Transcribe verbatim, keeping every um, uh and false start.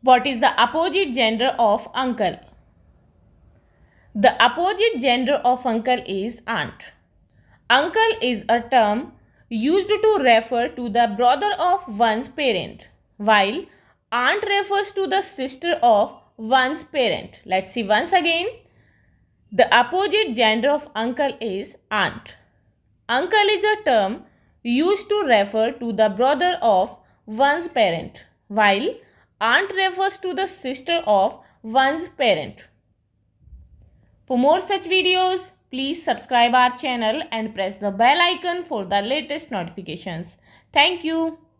What is the opposite gender of uncle? The opposite gender of uncle is aunt. Uncle is a term used to refer to the brother of one's parent, while aunt refers to the sister of one's parent. Let's see once again. The opposite gender of uncle is aunt. Uncle is a term used to refer to the brother of one's parent, while aunt refers to the sister of one's parent. For more such videos, please subscribe our channel and press the bell icon for the latest notifications. Thank you.